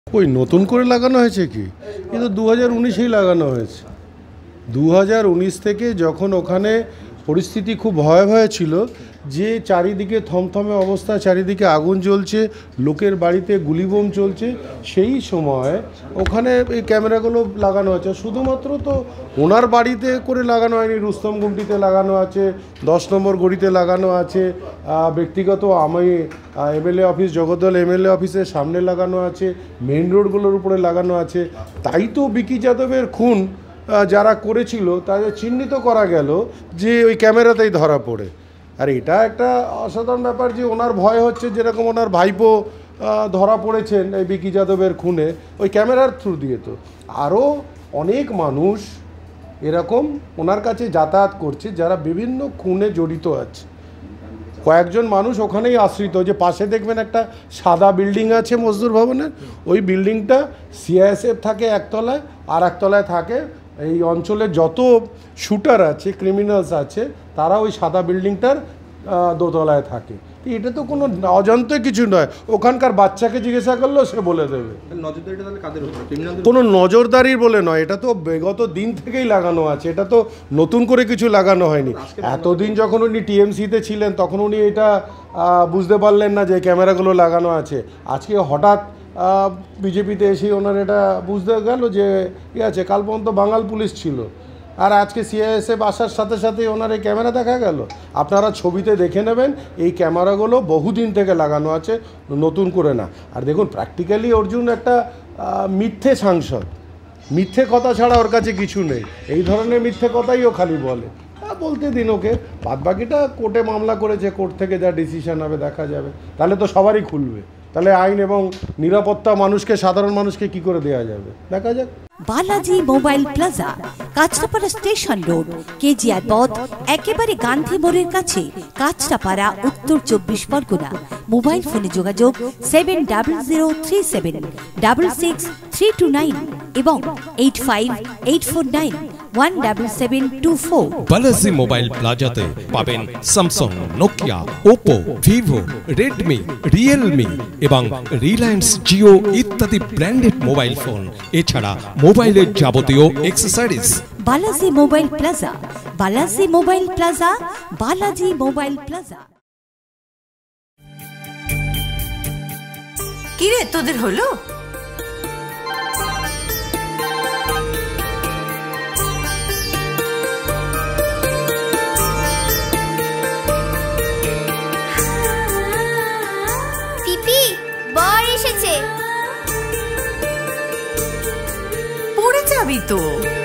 ওই নতুন করে লাগানো হয়েছে কি? কিন্তু 2019-এই লাগানো হয়েছে। 2019 থেকে যখন ওখানে পরিস্থিতি খুব ভয়াবহ ছিল, যে চারিদিকে থমথমে অবস্থা, চারিদিকে আগুন জ্বলছে, লোকের বাড়িতে গুলিবোম চলছে, সেই সময় ওখানে এই ক্যামেরাগুলো লাগানো আছে। শুধুমাত্র তো ওনার বাড়িতে করে লাগানো হয়নি, রুস্তম গুমটিতে লাগানো আছে, 10 নম্বর গড়িতে লাগানো আছে, ব্যক্তিগত আমি এমএলএ অফিস, জগদ্দল এমএলএ অফিসের সামনে লাগানো আছে, মেইন রোডগুলোর উপরে লাগানো আছে। তাই তো বিকি যাদবের খুন যারা করেছিল তাদের চিহ্নিত করা গেল যে ওই ক্যামেরাতেই ধরা পড়ে। আর এটা একটা অসাধারণ ব্যাপার যে ওনার ভয় হচ্ছে, যেরকম ওনার ভাইপো ধরা পড়েছেন এই বিকি যাদবের খুনে ওই ক্যামেরার থ্রু দিয়ে। তো আরও অনেক মানুষ এরকম ওনার কাছে যাতায়াত করছে যারা বিভিন্ন খুনে জড়িত আছে। কয়েকজন মানুষ ওখানেই আশ্রিত, যে পাশে দেখবেন একটা সাদা বিল্ডিং আছে মজদুর ভবনের, ওই বিল্ডিংটা সিআইএসএফ থাকে একতলায়, আর একতলায় থাকে এই অঞ্চলে যত শুটার আছে, ক্রিমিনালস আছে, তারা ওই সাদা বিল্ডিংটার দোতলায় থাকে। এটা তো কোনো অজান্তে কিছু নয়, ওখানকার বাচ্চাকে জিজ্ঞাসা করলেও সে বলে দেবে। কোনো নজরদারির বলে নয়, এটা তো বিগত দিন থেকেই লাগানো আছে, এটা তো নতুন করে কিছু লাগানো হয়নি। এতদিন যখন উনি টিএমসিতে ছিলেন তখন উনি এটা বুঝতে পারলেন না যে ক্যামেরাগুলো লাগানো আছে। আজকে হঠাৎ বিজেপিতে এসে ওনার এটা বুঝতে গেল যে ইয়ে আছে। কাল পর্যন্ত বাঙাল পুলিশ ছিল, আর আজকে সিআইএসএফ আসার সাথে সাথে ওনার এই ক্যামেরা দেখা গেল। আপনারা ছবিতে দেখে নেবেন, এই ক্যামেরাগুলো বহুদিন থেকে লাগানো আছে, নতুন করে না। আর দেখুন, প্র্যাকটিক্যালি অর্জুন একটা মিথ্যে সাংসদ, মিথ্যে কথা ছাড়া ওর কাছে কিছু নেই। এই ধরনের মিথ্যে কথাই ও খালি বলে। বলতে দিন ওকে, বাদবাকিটা কোর্টে মামলা করেছে, কোর্ট থেকে যা ডিসিশন হবে দেখা যাবে। তাহলে তো সবারই খুলবে, তাহলে আইন এবং নিরাপত্তা মানুষকে, সাধারণ মানুষকে কি করে দেওয়া যাবে দেখা যাক। Balaji mobile plaza, Kanchrapara station road, KGR পথ, একেবারে গান্ধী মোড়ের কাছে, কাঁচরাপাড়া, উত্তর 24 পরগনা। মোবাইল ফোনে যোগাযোগ 7003766329 এবং 8584917724। বালাজি মোবাইল প্লাজাতে পাবেন Samsung, Nokia, Oppo, Vivo, Redmi, Realme এবং রিলায়েন্স জিও ইত্যাদি ব্র্যান্ডেড মোবাইল ফোন, এছাড়া মোবাইলের যাবতীয় accessories. Balaji mobile plaza, Balaji mobile plaza, Balaji mobile plaza. কি রে, তোদের হলো? পিপি, বর এসেছে। পড়ে যাবি তো।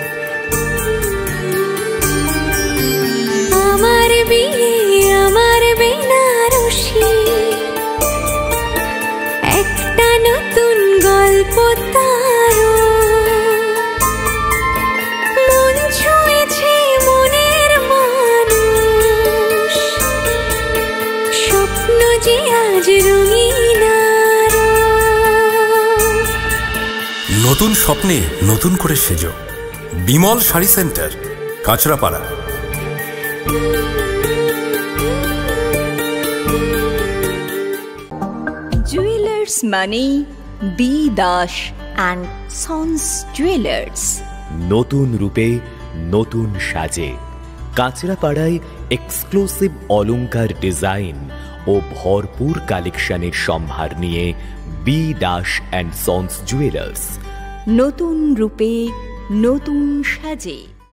আমার বিয়ে, আমার বেনারসি, একটা নতুন গল্প তারো, মন ছুঁয়েছে মনের মানুষ, স্বপ্ন যে আজ রঙিন আরো। নতুন স্বপ্নে নতুন করে সেজো, বিমল শাড়ি সেন্টার, কাঁচরাপাড়া। জুয়েলার্স মানে B Das and sons jewellers. নতুন রূপে নতুন সাজে কাঁচরাপাড়ায় এক্সক্লুসিভ অলংকার ডিজাইন ও ভরপুর কালেকশনের সম্ভার নিয়ে B Das and sons jewellers. নতুন রূপে নতুন সাজে।